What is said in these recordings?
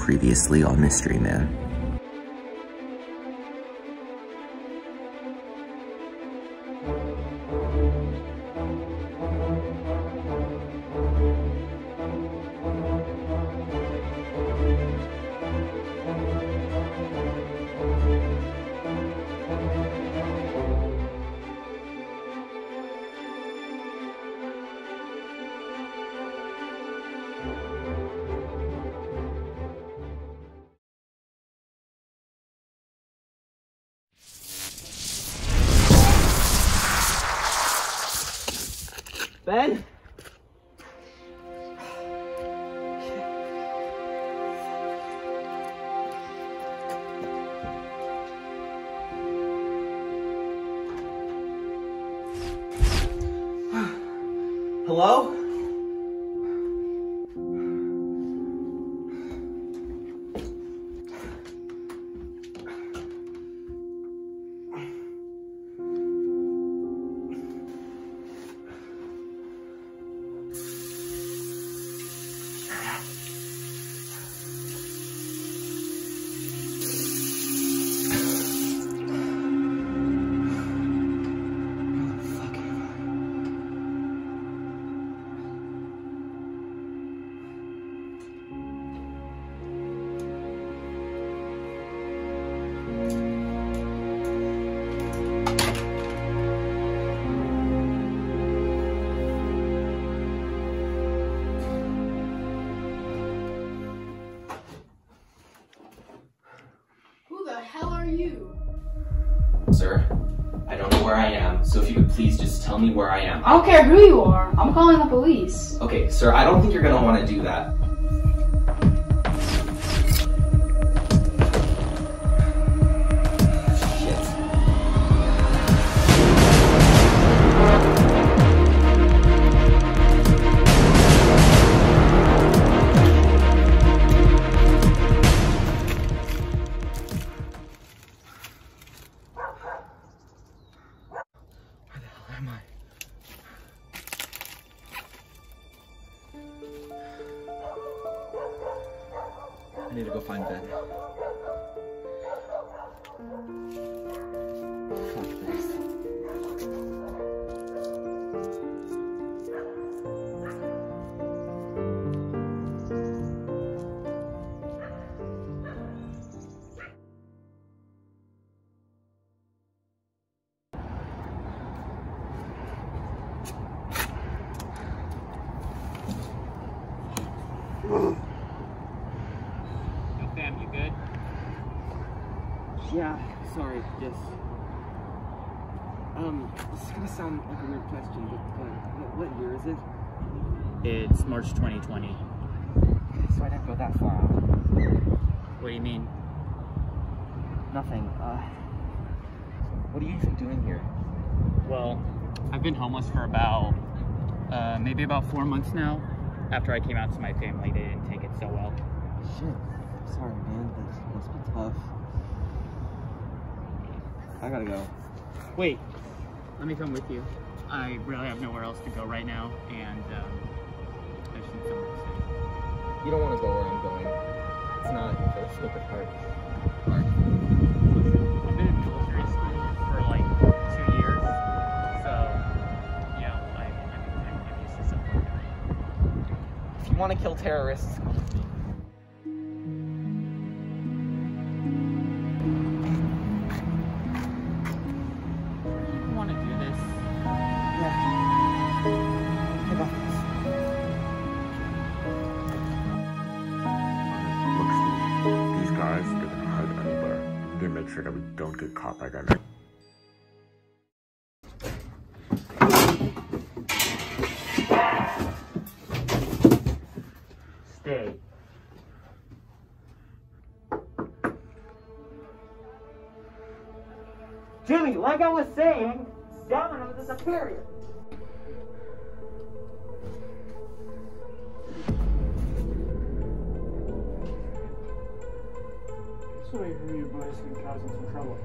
Previously on Mystery Man. Ben? Hello? Sir, I don't know where I am, so if you could please just tell me where I am. I don't care who you are. I'm calling the police. Okay, sir, I don't think you're gonna want to do that. I need to go find Ben. Fuck this. Fam, you good? Yeah, sorry, yes. This is gonna sound like a weird question, but what year is it? It's March 2020. So I didn't go that far out. What do you mean? Nothing. What are you even doing here? Well, I've been homeless for about, maybe about 4 months now. After I came out to my family, they didn't take it so well. Shit. Sorry, man. This must be tough. I gotta go. Wait, let me come with you. I really have nowhere else to go right now, and I just need somewhere to stay. You don't want to go where I'm going. It's not for the sake of heart. Listen, I've been in military school for like 2 years, so, you know, I'm used to something. If you want to kill terrorists, come with me. You want to do this? Yeah. I got this. Look, Steve, these guys didn't hide anywhere. They make sure that we don't get caught by them. Stay. Jimmy, like I was saying, Domino is a superior. So I hear your boys have been causing some trouble.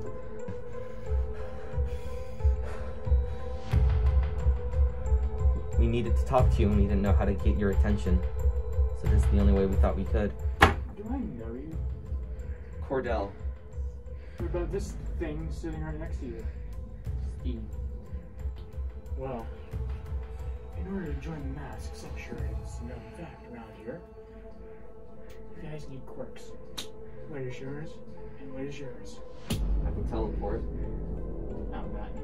We needed to talk to you and we didn't know how to get your attention. So this is the only way we thought we could. Good Do I know you? Cordell. What about this thing sitting right next to you? Steve. Well, in order to join the masks, I'm sure it's a known fact around here. You guys need quirks. What is yours, and what is yours? I can teleport. I'm not.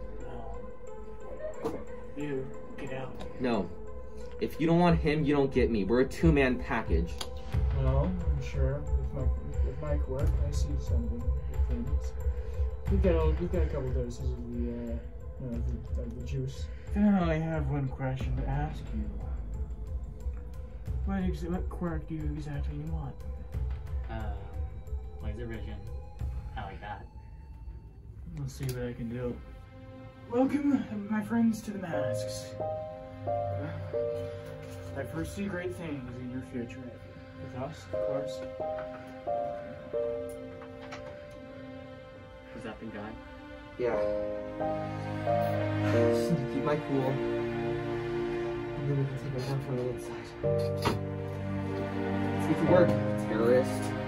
Oh. You, get out. No. If you don't want him, you don't get me. We're a two-man package. Well, I'm sure with my quirk, I see something with things. We've got a couple doses of the juice. Then I only have one question to ask you. What quirk do you exactly want? Laser vision. I like that. Let's see what I can do. Welcome, my friends, to the masks. I foresee great things in your future. With us, of course. Was that the guy? Yeah. Just need to keep my cool. And then we can take a run from the inside. See if it works, terrorist.